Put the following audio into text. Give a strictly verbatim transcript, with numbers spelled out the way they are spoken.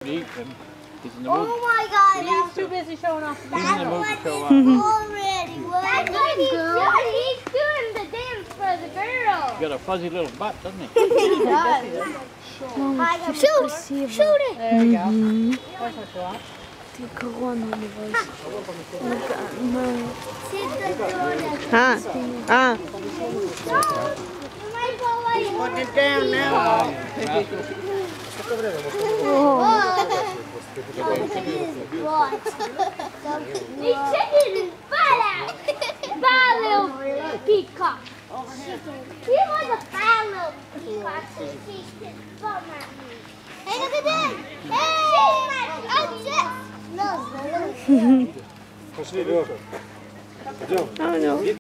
to eat them. He's in the mood. Oh my God! He's too busy showing off the He's in the mood to show off. Already, That's what he's doing. He's doing the dance for the girl. He's got a fuzzy little butt, doesn't he? He does. Shoot! Shoot it! There you go. That's what you want. Ah, ah. Put it down now. The chicken is fat out. Bad little peacock. He was a bad little peacock. So she can bum at me. Hey, look at that! Hey! Oh, shit! No. Oh no.